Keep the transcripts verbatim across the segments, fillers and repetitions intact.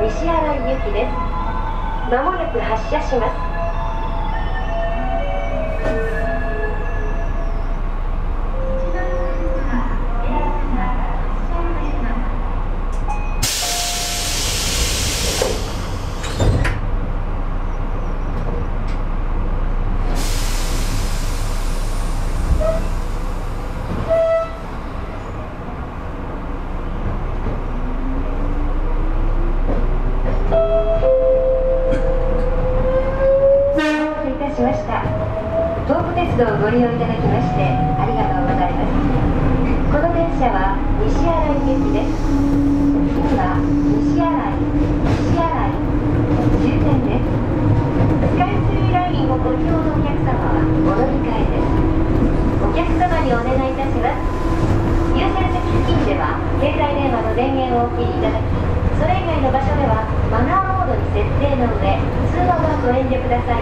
西新井行きです。まもなく発車します。しました。東武鉄道をご利用いただきましてありがとうございます。この電車は西新井行きです。次は西新井、西新井、終点です。スカイツリーラインをご利用のお客様はお乗り換えです。お客様にお願いいたします。優先席付近では携帯電話の電源をお切りいただき、それ以外の場所ではマナーモードに設定の上、通話はご遠慮ください。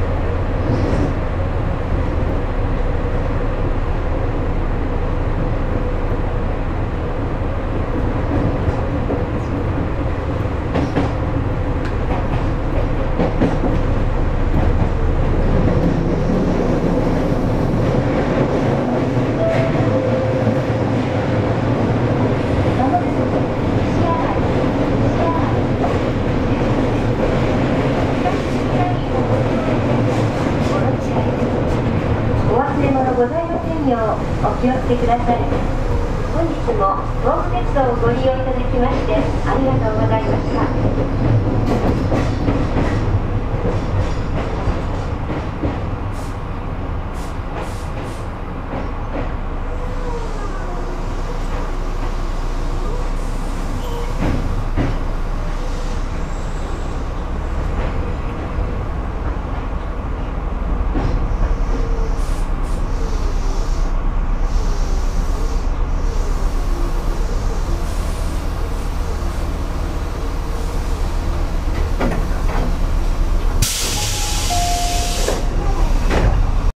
ございませんようお気をつけください。本日も東武鉄道をご利用いただきましてありがとうございました。